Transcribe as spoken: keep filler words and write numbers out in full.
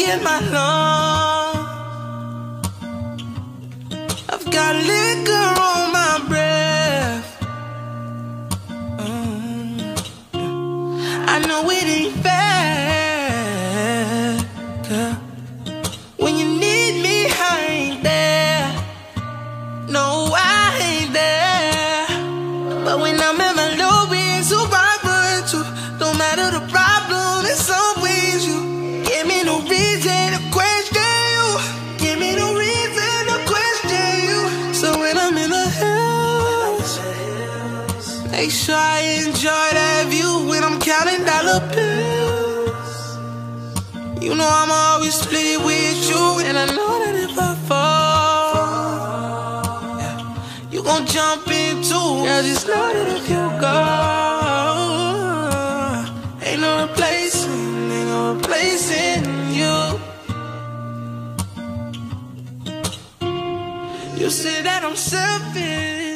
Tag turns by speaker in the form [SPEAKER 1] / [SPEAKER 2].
[SPEAKER 1] in my lungs. I've got liquor on my breath. Mm. I know it ain't fair, girl. When you need me, I ain't there. No, I ain't there. But when I'm in my low, being so vibrant too. No matter the problem, in some ways you give me no reason to question you. Give me no reason to question you. So when I'm in the hills, make sure I enjoy that view. When I'm counting dollar bills, you know I'm always split with you. And I know that if I fall, yeah, you gon' jump in too. Yeah, just know that if you go, ain't no replacing, ain't no replacing you. You say that I'm selfish,